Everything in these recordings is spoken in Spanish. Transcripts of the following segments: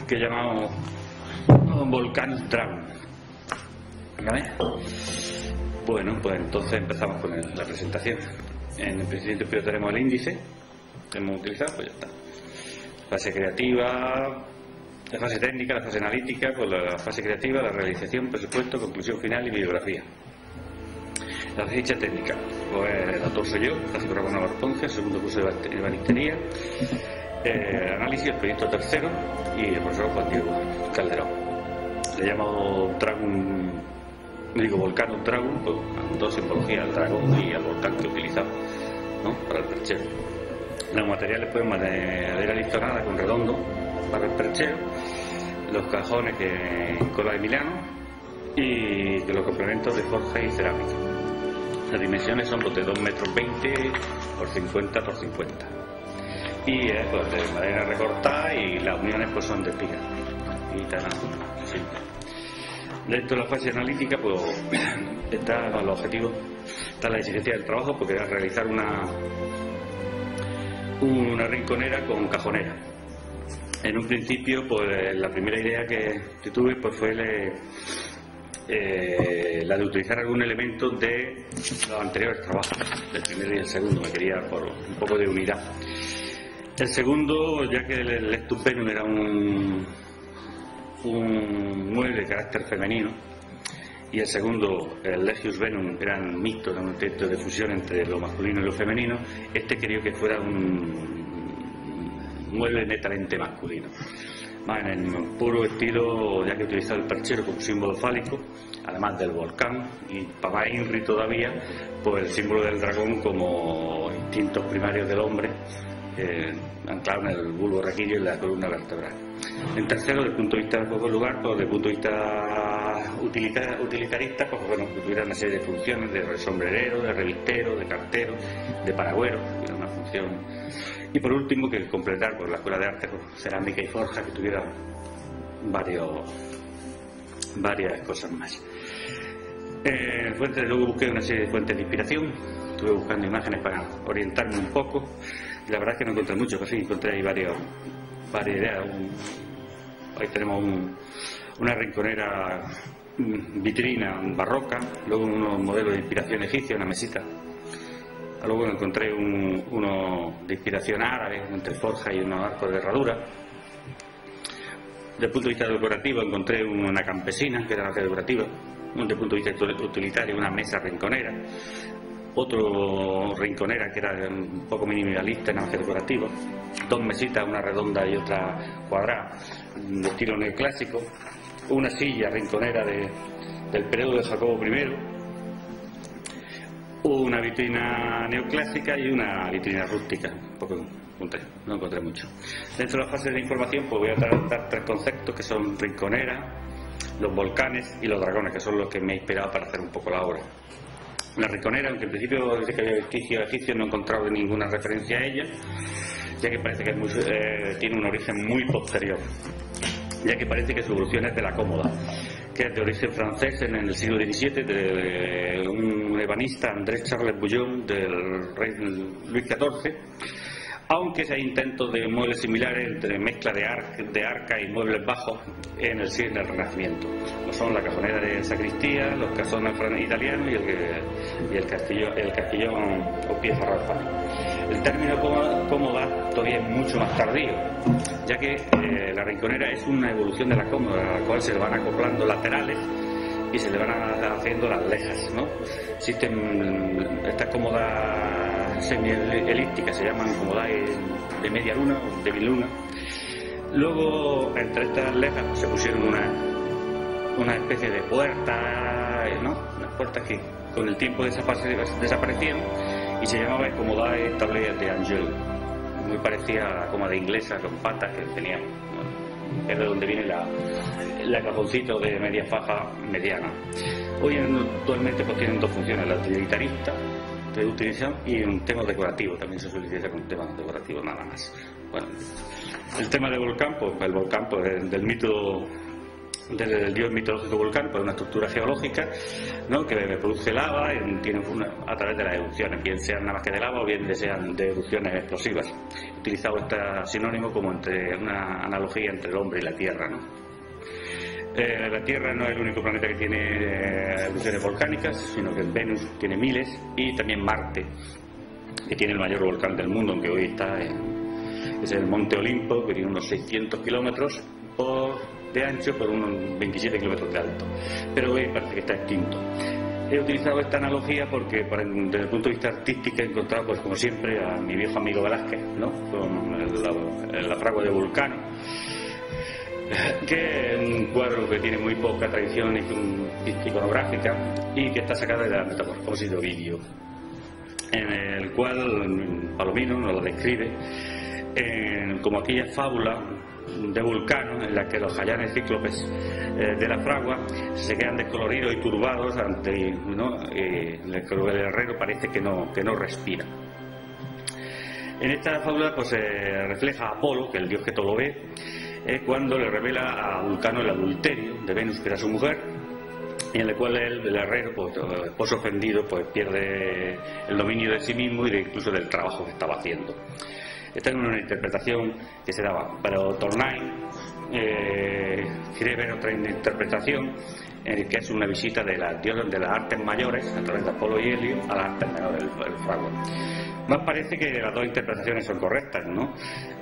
que llamamos Volcán Dragon. ¿Vale? Bueno, pues entonces empezamos con la presentación. En el principio tenemos el índice que hemos utilizado, pues ya está. Fase creativa, la fase técnica, la fase analítica, pues la fase creativa, la realización, presupuesto, conclusión final y bibliografía. La ficha técnica, pues el autor soy yo, Francisco Ramón Navarro Ponce, segundo curso de ebanistería, análisis, el proyecto tercero y el profesor Juan Diego Calderón. Le llamo Dragon, digo Volcán Dragon, pues dos simbologías, el dragón y el volcán que he utilizado, ¿no?, para el perchero. Los materiales pues madera listonada con redondo para el perchero, los cajones en cola de Milano y los complementos de forja y cerámica. Las dimensiones son pues, de 2,20 metros por 50 por 50 y pues, de madera recortada, y las uniones pues son de espiga y tan simple. Dentro de la fase analítica pues está los objetivos, está la exigencia del trabajo, porque era realizar una rinconera con cajonera. En un principio pues la primera idea que tuve pues fue la de utilizar algún elemento de los anteriores trabajos, del primero y el segundo. Me quería por un poco de unidad. El segundo, ya que el Stupendum era un mueble de carácter femenino, y el segundo, el Legius Venum, eran mixtos, un intento de fusión entre lo masculino y lo femenino, quería que fuera un mueble netamente masculino, más en el puro estilo, ya que utilizaba el perchero como símbolo fálico, además del volcán, y para más INRI todavía, pues el símbolo del dragón como instintos primarios del hombre, anclado en el bulbo raquídeo y en la columna vertebral. En tercero, desde el punto de vista del juego del lugar, pues desde el punto de vista utilitarista, pues bueno, que tuviera una serie de funciones de sombrerero, de revistero, de cartero, de paragüero, tuviera una función. Y por último, que completar pues, la escuela de arte con cerámica y forja, que tuviera varias cosas más. Luego busqué una serie de fuentes de inspiración, estuve buscando imágenes para orientarme un poco, y la verdad es que no encontré mucho, pero sí encontré ahí varias ideas. Ahí tenemos una rinconera vitrina barroca, luego unos modelos de inspiración egipcia, una mesita. Luego encontré uno de inspiración árabe, entre forja y unos arcos de herradura. Desde el punto de vista decorativo encontré una campesina, que era la decorativa. Desde el punto de vista utilitario, una mesa rinconera. Otro rinconera que era un poco minimalista, nada más que decorativo. Dos mesitas, una redonda y otra cuadrada, de estilo neoclásico. Una silla rinconera del periodo de Jacobo I. Una vitrina neoclásica y una vitrina rústica. No encontré mucho. Dentro de la fase de información pues voy a tratar tres conceptos, que son rinconera, los volcanes y los dragones, que son los que me he inspirado para hacer un poco la obra. La rinconera, aunque en principio dice que había vestigios egipcios, no he encontrado ninguna referencia a ella, ya que parece que tiene un origen muy posterior, ya que parece que su evolución es de la cómoda, que es de origen francés en el siglo XVII, de un ebanista, Andrés Charles Bouillon, del rey Luis XIV, aunque hay intentos de muebles similares entre mezcla de arca y muebles bajos en el Renacimiento. No son la cajonera de sacristía, los casones italianos y el castillón o pieza raspal. El término cómoda todavía es mucho más tardío, ya que la rinconera es una evolución de la cómoda, a la cual se le van acoplando laterales y se le van haciendo las lejas, ¿no? Existen estas cómodas semi-elípticas, se llaman cómodas de media luna o de biluna. Luego, entre estas lejas se pusieron una especie de puertas, ¿no?, unas puertas que con el tiempo desaparecieron, y se llamaba Comodae Table de Angel, muy parecida a la cómoda inglesa con patas que tenía, ¿no?, es de donde viene la cajoncito de media faja mediana. Hoy actualmente pues tienen dos funciones, la utilitarista de utilización y un tema decorativo, también se utiliza con temas decorativos nada más. Bueno, el tema del volcán, pues el volcán pues, del mito del dios mitológico volcán, pues una estructura geológica, ¿no?, que produce lava a través de las erupciones, bien sean nada más que de lava o bien sean de erupciones explosivas. utilizado este sinónimo como entre una analogía entre el hombre y la Tierra, ¿no? La Tierra no es el único planeta que tiene erupciones volcánicas, sino que Venus tiene miles, y también Marte, que tiene el mayor volcán del mundo, aunque hoy es el Monte Olimpo, que tiene unos 600 kilómetros de ancho por unos 27 kilómetros de alto, pero hoy parece que está extinto. He utilizado esta analogía porque desde el punto de vista artístico he encontrado, pues como siempre, a mi viejo amigo Velázquez, ¿no? Con la fragua de Vulcano, que es un cuadro que tiene muy poca tradición iconográfica y que está sacado de la Metamorfosis de Ovidio, en el cual Palomino nos lo describe como aquella fábula de Vulcano en la que los jayanes cíclopes de la fragua se quedan descoloridos y turbados ante, ¿no? El herrero parece que no respira. En esta fábula pues refleja a Apolo, que es el dios que todo lo ve, cuando le revela a Vulcano el adulterio de Venus, que era su mujer, y en el cual el herrero, pues ofendido, pues pierde el dominio de sí mismo y incluso del trabajo que estaba haciendo. Esta es una interpretación que se daba, pero Tournai quiere ver otra interpretación, que es una visita de las diosas de las artes mayores, a través de Apolo y Helio, a las artes menores del fragua. Más parece que las dos interpretaciones son correctas, ¿no?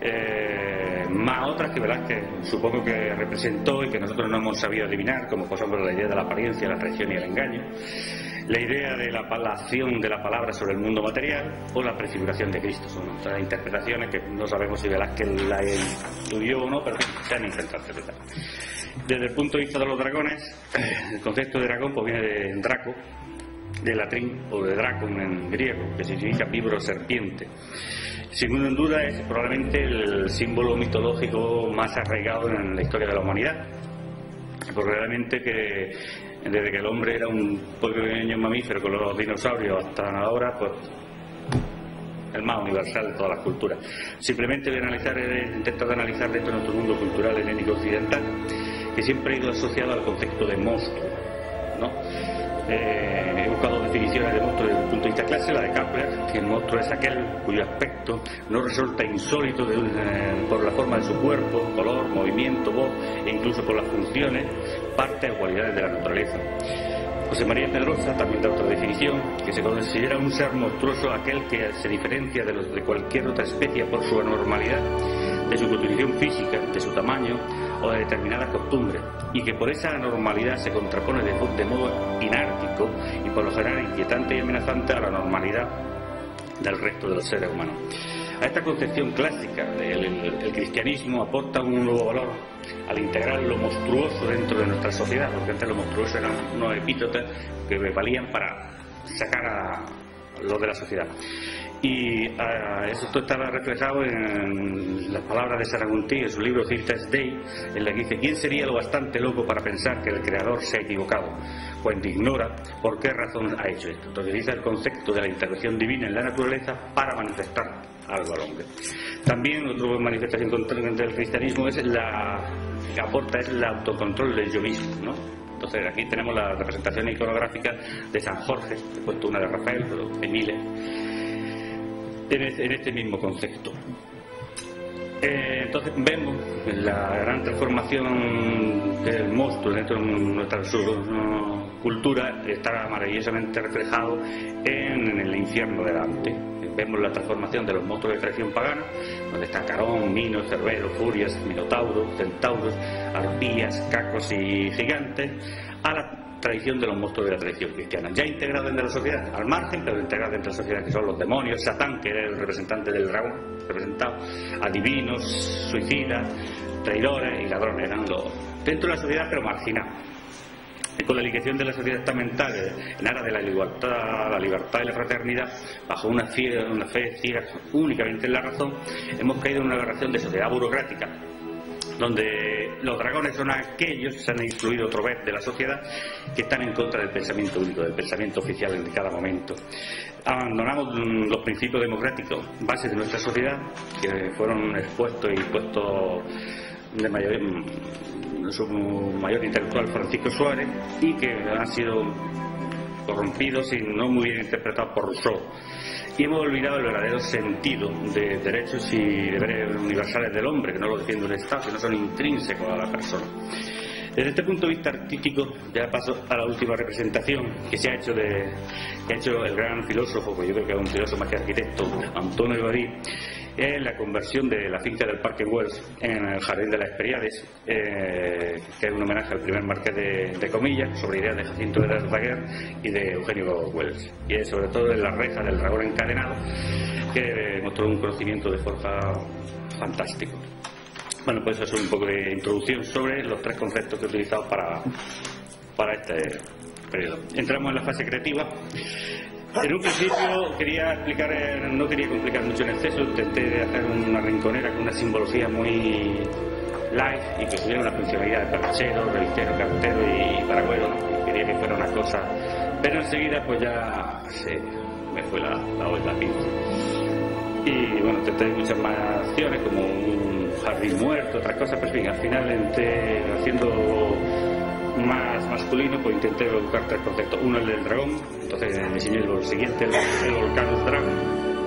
Más otras que Velázquez supongo que representó y que nosotros no hemos sabido adivinar, como por ejemplo la idea de la apariencia, la traición y el engaño, la idea de la acción de la palabra sobre el mundo material o la prefiguración de Cristo. Son otras interpretaciones que no sabemos si Velázquez la estudió o no, pero se han intentado interpretar. Desde el punto de vista de los dragones, el concepto de dragón pues viene de Draco, de latín, o de dracon en griego, que significa víbora o serpiente. Sin duda es probablemente el símbolo mitológico más arraigado en la historia de la humanidad, porque realmente que desde que el hombre era un pequeño mamífero con los dinosaurios hasta ahora, pues el más universal de todas las culturas. Simplemente voy a intentar analizar dentro de nuestro mundo cultural helénico occidental, que siempre ha ido asociado al concepto de monstruo, ¿no? He buscado definiciones de monstruo desde el punto de vista clásico, la de Kepler, que el monstruo es aquel cuyo aspecto no resulta insólito por la forma de su cuerpo, color, movimiento, voz e incluso por las funciones, parte o cualidades de la naturaleza. José María Pedrosa también da otra definición, que se considera un ser monstruoso aquel que se diferencia de cualquier otra especie por su anormalidad, de su constitución física, de su tamaño o de determinadas costumbres, y que por esa anormalidad se contrapone de modo inártico y por lo general inquietante y amenazante a la normalidad del resto de los seres humanos. A esta concepción clásica el cristianismo aporta un nuevo valor al integrar lo monstruoso dentro de nuestra sociedad, porque antes lo monstruoso eran unos epítetos que valían para sacar a los de la sociedad. Y esto estaba reflejado en las palabras de Saraguntí en su libro Certes Dei, en la que dice: ¿quién sería lo bastante loco para pensar que el Creador se ha equivocado cuando ignora por qué razón ha hecho esto? Entonces dice el concepto de la intervención divina en la naturaleza para manifestar algo al hombre. También otra manifestación del cristianismo es que aporta el autocontrol del yo mismo, ¿no? Entonces aquí tenemos la representación iconográfica de San Jorge, he puesto una de Rafael, pero Emile, en este mismo concepto. Entonces vemos la gran transformación del monstruo dentro de nuestra cultura, está maravillosamente reflejado en el infierno de Dante. Vemos la transformación de los monstruos de tradición pagana, donde está Carón, Minos, Cerbero, Furias, Minotauros, Centauros, Arpías, Cacos y Gigantes, a la tradición de los monstruos de la tradición cristiana, ya integrados dentro de la sociedad, al margen, pero integrados dentro de la sociedad, que son los demonios, Satán, que era el representante del dragón, representado, adivinos, suicidas, traidores y ladrones, eran los dentro de la sociedad, pero marginados. Con la liquidación de la sociedad estamental en aras de la libertad y la fraternidad, bajo una fe ciega únicamente en la razón, hemos caído en una aberración de sociedad burocrática, donde los dragones son aquellos que se han excluido otra vez de la sociedad, que están en contra del pensamiento único, del pensamiento oficial en cada momento. Abandonamos los principios democráticos, bases de nuestra sociedad, que fueron expuestos y puestos de su mayor intelectual Francisco Suárez, y que han sido corrompidos y no muy bien interpretados por Rousseau, y hemos olvidado el verdadero sentido de derechos y deberes universales del hombre, que no lo defiende el Estado, que no son intrínsecos a la persona. Desde este punto de vista artístico, ya paso a la última representación que se ha hecho que ha hecho el gran filósofo, pues yo creo que es un filósofo más que arquitecto, Antonio Gaudí, es la conversión de la finca del Parque Güell en el Jardín de las Hesperiades, que es un homenaje al primer marqués de Comillas, sobre ideas de Jacinto de Verdaguer y de Eugenio Güell, y es sobre todo en la reja del dragón encadenado, que mostró un conocimiento de forja fantástico. Bueno, pues eso es un poco de introducción sobre los tres conceptos que he utilizado para este periodo. Entramos en la fase creativa. En un principio quería explicar, no quería complicar mucho en exceso, intenté hacer una rinconera con una simbología muy light y que tuviera una funcionalidad de perchero, relicero, cartero y paragüero, ¿no? Y quería que fuera una cosa, pero enseguida pues ya me fue la pinza. Y bueno, intenté muchas más acciones como un jardín muerto, otras cosas, pero en fin, al final entré haciendo más masculino, pues intenté buscar tres conceptos. Uno, el del dragón, entonces diseñé el siguiente, el Volcanus Dragon.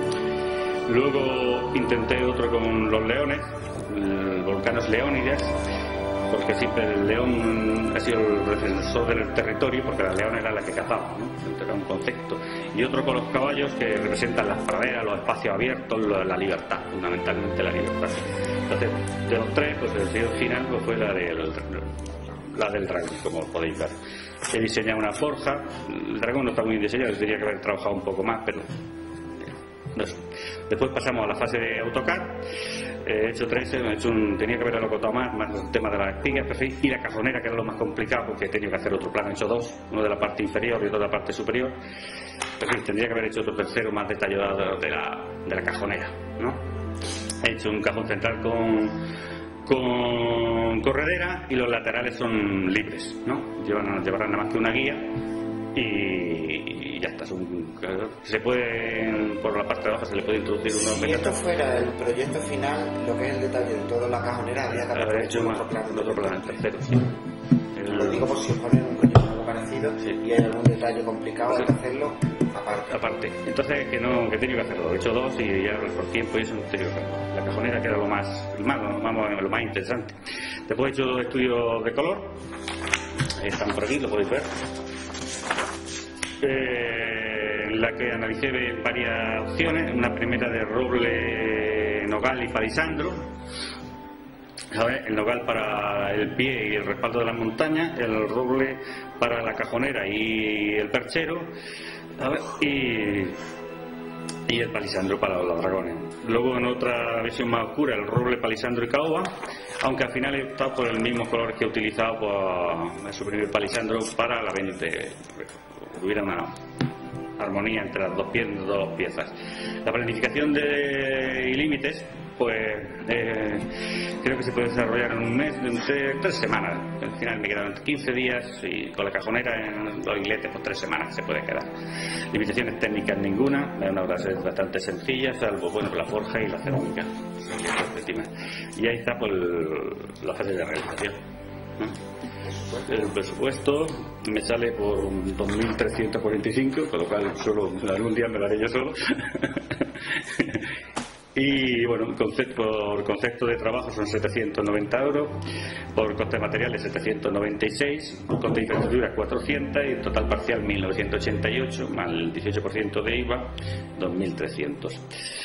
Luego intenté otro con los leones, el Volcanus Leónidas, porque siempre el león ha sido el defensor del territorio, porque la leona era la que cazaba, ¿no? Entonces era un concepto. Y otro con los caballos, que representan las praderas, los espacios abiertos, la libertad, fundamentalmente la libertad. Entonces, de los tres, pues el decidido final pues, fue la del dragón, como podéis ver. He diseñado una forja, el dragón no está muy diseñado, tendría que haber trabajado un poco más, pero no sé. Después pasamos a la fase de AutoCAD. He hecho tres, tenía que haber alocotado más el tema de las espigas, y la cajonera, que era lo más complicado, porque he tenido que hacer otro plano. He hecho dos, uno de la parte inferior y otro de la parte superior. Pero tendría que haber hecho otro tercero más detallado de la cajonera, ¿no? He hecho un cajón central con corredera y los laterales son libres, ¿no? Llevarán nada más que una guía y ya está. Se puede, por la parte de abajo se le puede introducir unos Si esto fuera el proyecto final, lo que es el detalle de toda la cajonera, habría que haber hecho otro plano, el tercero, sí. Lo digo por si os ponen un proyecto algo parecido, sí, y hay algún detalle complicado, hay que hacerlo aparte. Entonces que he tenido que hacerlo. He hecho dos y ya por tiempo y eso no he tenido que hacerlo. La cajonera, que era lo más interesante. Después he hecho estudios de color. Están por aquí, lo podéis ver. En la que analicé varias opciones. Una primera de roble, nogal y palisandro. El nogal para el pie y el respaldo de las montañas, el roble para la cajonera y el perchero, y el palisandro para los dragones. Luego, en otra versión más oscura, el roble, palisandro y caoba, aunque al final he optado por el mismo color que he utilizado para suprimir el palisandro para la venta, que hubiera una armonía entre las dos piezas. La planificación y límites, pues creo que se puede desarrollar en un mes, entre 3 semanas. Al final me quedan 15 días y con la cajonera en los isletes, pues 3 semanas se puede quedar. Limitaciones técnicas ninguna, es una obra bastante sencilla, salvo la forja y la cerámica. Y ahí está pues la fase de realización, ¿no? El presupuesto me sale por 2.345, con lo cual algún día me lo haré yo solo. Y bueno, por concepto de trabajo son 790 euros, por coste de materiales 796, coste de infraestructura 400 y total parcial 1.988, más el 18% de IVA 2.300.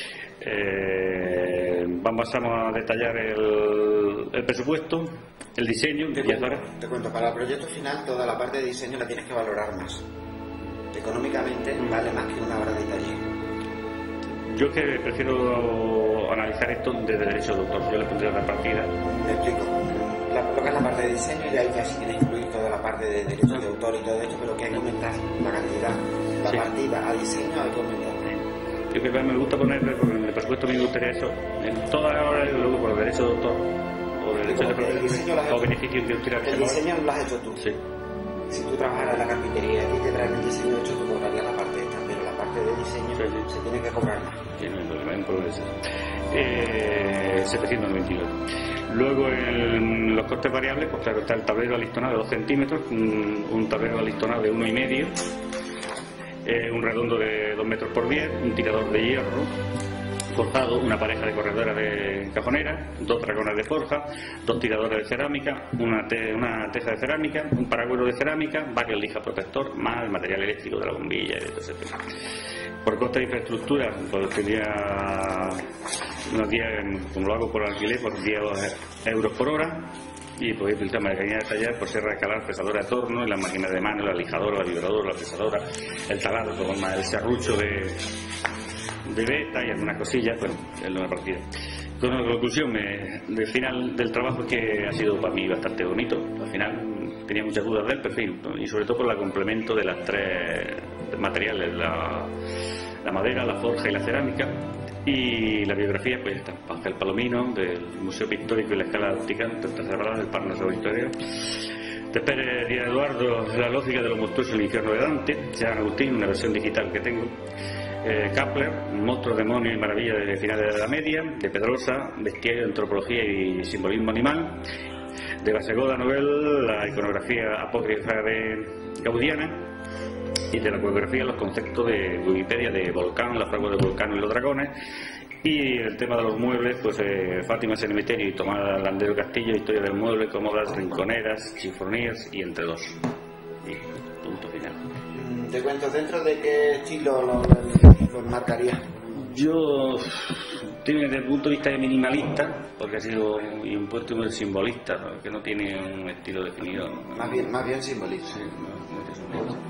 Vamos a detallar el presupuesto, el diseño. Te cuento, para el proyecto final toda la parte de diseño la tienes que valorar más. Económicamente vale más que una obra de taller. Yo que prefiero analizar esto desde derecho de autor. Yo le pondría otra partida. Me explico. Lo que es la parte de diseño, y ahí ya sí tienes que incluir toda la parte de derecho de autor y todo esto, pero que hay que aumentar la cantidad. La partida a diseño hay que aumentar. Yo que me gusta poner, porque en el presupuesto me gustaría eso, en toda la hora, luego por el derecho de autor o derecho de propiedad o beneficio industrial. El diseño lo has hecho tú. Sí. Si tú trabajaras en la carpintería y te traen el diseño hecho, tú cobrarías la parte esta, pero la parte de diseño se tiene que cobrar más. Sí, no hay problema, hay un problema de eso. 799. Luego en los costes variables, pues claro, está el tablero alistonado de 2 centímetros, un tablero alistonado de 1,5. un redondo de 2 metros por 10, un tirador de hierro forjado, una pareja de corredora de cajonera, 2 dragones de forja, 2 tiradores de cerámica, una teja de cerámica, un paragüero de cerámica, varios lijas protector, más el material eléctrico de la bombilla y de todo ese tema. Por coste de infraestructura, pues tendría unos días, como lo hago por alquiler, por 10 euros por hora. Y podéis utilizar maquinaria de tallar por sierra de calar, pesadora de torno, y las máquinas de mano, la lijadora, la vibradora, la pesadora, el taladro, el serrucho de beta y algunas cosillas, bueno, es lo de partida. Con la conclusión del final del trabajo es que ha sido para mí bastante bonito. Al final tenía muchas dudas del perfil, ¿no? Y sobre todo por el complemento de las 3 materiales, la madera, la forja y la cerámica. Y la biografía, pues está Ángel Palomino, del Museo Pictórico y la Escala Óptica, del Parnaso Victoria. Te espere Díaz Eduardo, La lógica de lo monstruoso en el infierno de Dante, San Agustín, una versión digital que tengo. Kepler, Monstruos, Demonios y Maravillas de finales de la Edad Media, de Pedrosa, Bestiario, Antropología y Simbolismo Animal, de Basegoda Novel, la iconografía apócrifa de Gaudiana, y de la coreografía los conceptos de Wikipedia de Volcán, la fragua de Volcán y los dragones, y el tema de los muebles, pues Fátima Cementerio y Tomás Landero Castillo, historia del mueble, cómodas, rinconeras, chifonías y entre dos. Y punto final. Te cuento, ¿dentro de qué estilo los marcarías? Yo desde el punto de vista de minimalista, porque ha sido y un punto muy simbolista, que no tiene un estilo definido. Más bien simbolista. Sí, no,